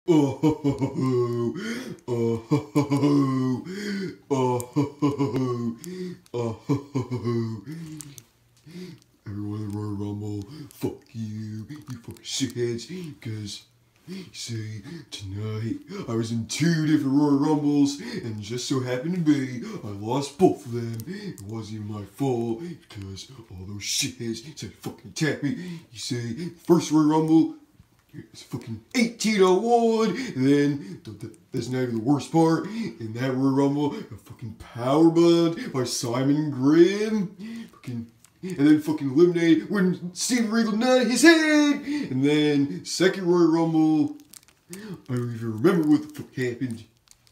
Oh, oh, oh, oh, everyone in the Royal Rumble, fuck you fucking shitheads, because, see, tonight, I was in 2 different Royal Rumbles, and just so happened to be, I lost both of them. It wasn't even my fault, because all those shitheads said fucking attack me. You see, first Royal Rumble, it's fucking 1801, and then, that's not even the worst part, in that Royal Rumble, a fucking power bombed by Simon Graham, fucking, and then fucking eliminated when Steven Regal nodded his head, and then second Royal Rumble, I don't even remember what the fuck happened.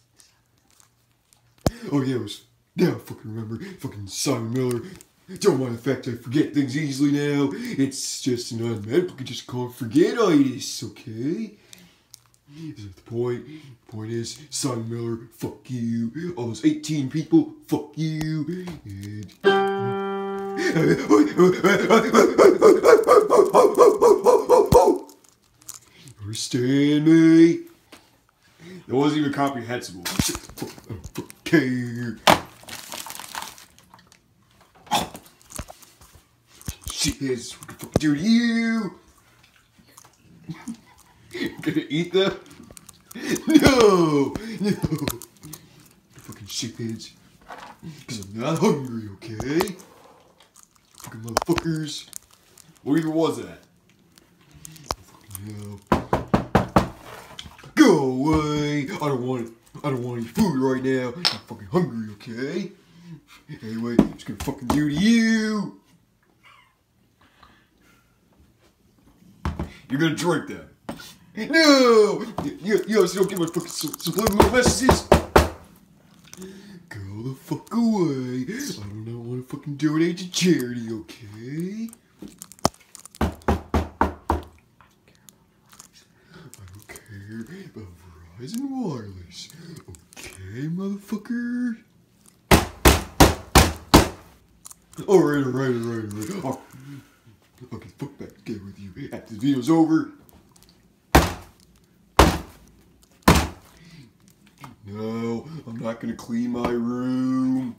Oh yeah, I fucking remember, fucking Simon Miller. Don't mind the fact I forget things easily now. It's just an unmedical condition called forgetitis, okay? Is that the point? The point is, Simon Miller, fuck you. All those 18 people, fuck you. And... understand me? That wasn't even comprehensible. Okay. Shitheads, what the fuck do to you? Gonna eat them? No! Fucking shitheads. Because I'm not hungry, okay? Fucking motherfuckers. What even was that? Fucking hell. Go away! I don't want any food right now. I'm fucking hungry, okay? Anyway, I'm just gonna fucking do to you! You're gonna drink that. No! You obviously don't get my fucking subliminal messages. Go the fuck away. I do not want to fucking donate to charity, okay? I don't care about Verizon Wireless. Okay, motherfucker? Alright. Oh. Okay, fuck back together with you after the video's over. No, I'm not gonna clean my room.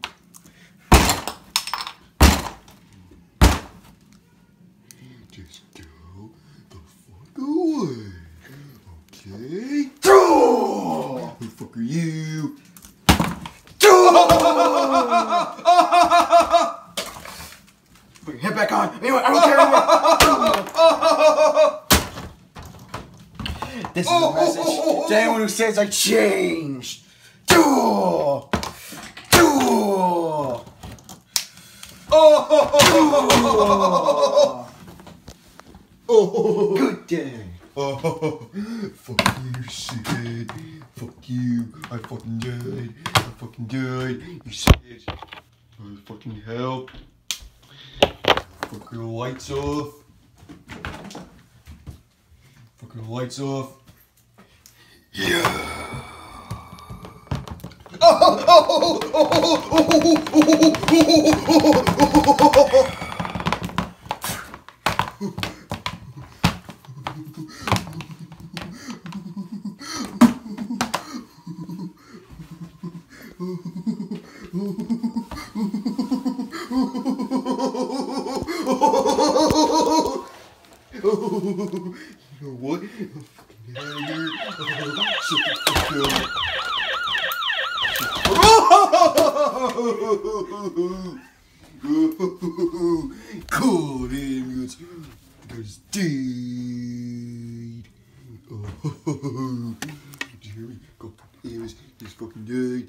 Just go the fuck away. Okay? Who the fuck are you? Put your head back on. Anyway, I don't care anymore. This is a message to anyone who says I changed. Good day. Fuck you, shithead. Fuck you. I fucking died. You shithead. Fucking hell. Fuck your lights off. Fucking the lights off. Yeah. You know what? I'm fucking out of here. Shut the fuck up. Cold ambulance. Guys dead. Did you hear me? Go fucking ambulance. He's fucking dead.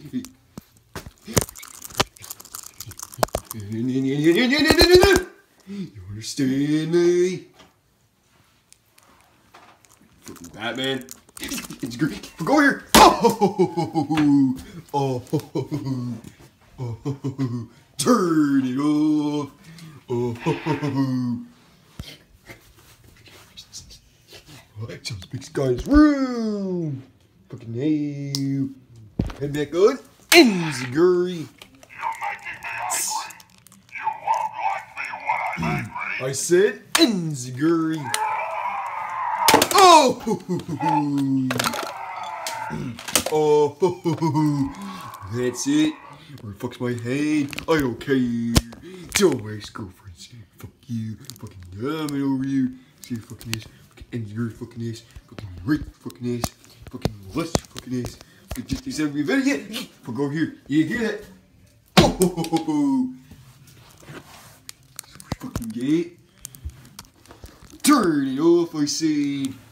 You understand me? Fucking Batman. It's great. Go here. Oh. Turn it off. Sounds big guy's room. Fucking hey. Head back on. Enziguri. I said Enziguri. Oh! Oh, ho, ho, ho, ho. That's it. Or fucks my head. I don't care. Don't ex-girlfriends. Fuck you. Fucking domino over you. See your fucking ass. Fucking end your fucking ass. Fucking right fucking ass. Fucking left fucking ass. Fucking just these every video. Fuck over here. You hear that? Oh, ho, ho, ho, ho. Fucking get. Turn it off, I said.